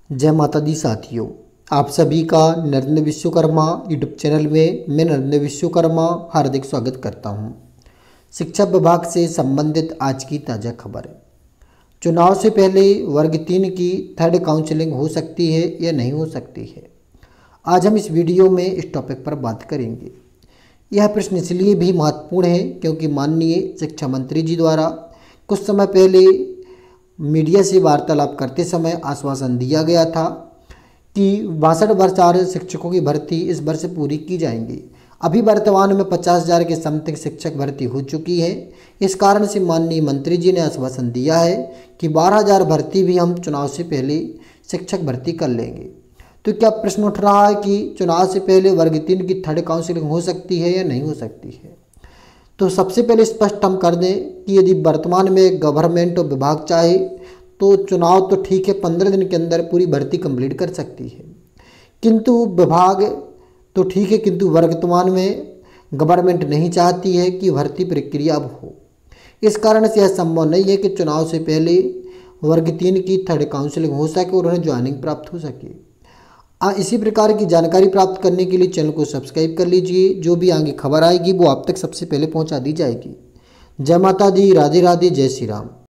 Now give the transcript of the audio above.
जय माता दी साथियों, आप सभी का नरेंद्र विश्वकर्मा यूट्यूब चैनल में मैं नरेंद्र विश्वकर्मा हार्दिक स्वागत करता हूं। शिक्षा विभाग से संबंधित आज की ताज़ा खबर। चुनाव से पहले वर्ग 3 की थर्ड काउंसलिंग हो सकती है या नहीं हो सकती है। आज हम इस वीडियो में इस टॉपिक पर बात करेंगे। यह प्रश्न इसलिए भी महत्वपूर्ण है क्योंकि माननीय शिक्षा मंत्री जी द्वारा कुछ समय पहले मीडिया से वार्तालाप करते समय आश्वासन दिया गया था कि 62 वर्षार शिक्षकों की भर्ती इस वर्ष पूरी की जाएंगी। अभी वर्तमान में 50,000 के समथिंग शिक्षक भर्ती हो चुकी है। इस कारण से माननीय मंत्री जी ने आश्वासन दिया है कि 12,000 भर्ती भी हम चुनाव से पहले शिक्षक भर्ती कर लेंगे। तो क्या प्रश्न उठ रहा है कि चुनाव से पहले वर्ग 3 की थर्ड काउंसलिंग हो सकती है या नहीं हो सकती है। तो सबसे पहले स्पष्ट हम कर दें कि यदि वर्तमान में गवर्नमेंट और विभाग चाहे तो चुनाव तो ठीक है 15 दिन के अंदर पूरी भर्ती कंप्लीट कर सकती है, किंतु विभाग तो ठीक है, किंतु वर्तमान में गवर्नमेंट नहीं चाहती है कि भर्ती प्रक्रिया अब हो। इस कारण से यह संभव नहीं है कि चुनाव से पहले वर्ग 3 की थर्ड काउंसलिंग हो सके और उन्हें ज्वाइनिंग प्राप्त हो सके। इसी प्रकार की जानकारी प्राप्त करने के लिए चैनल को सब्सक्राइब कर लीजिए। जो भी आगे खबर आएगी वो आप तक सबसे पहले पहुंचा दी जाएगी। जय माता दी, राधे राधे, जय श्री राम।